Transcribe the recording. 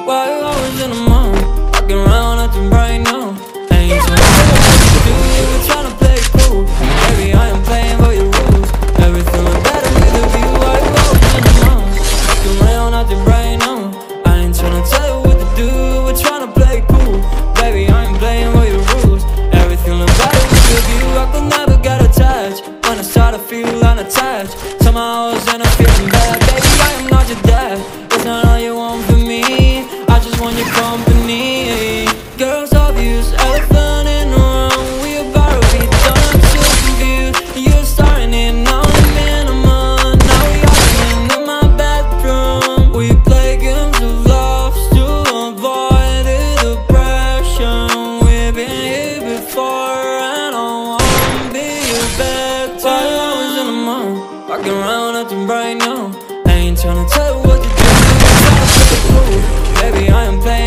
Why you always in the mood? Walking around acting right now. Ain't trying to tell you what to do, you were trying to play it cool. Baby, I am playing by your rules. Everything look better with a view. Why you always in the mood? Walking around acting right now. I ain't trying to tell you what to do, we're trying to play it cool. Baby, I ain't playing by your rules. Everything look better with a view. I could never get attached. When I start to feel unattached, somehow I was in a feeling bad. Baby, I am not your dad. It's not all you want from me, I just want your company. Girls obvious, elephant in the room. We about to be done, so confused. You're starting it, now I'm in a month. Now we arguing in my bedroom. We play games of love to avoid the depression. We've been here before and I wanna be your bed. Why you always in the mood? Walking around acting right now. I ain't tryna tell you what to do, I'm tryna play it cool. Baby, I am playing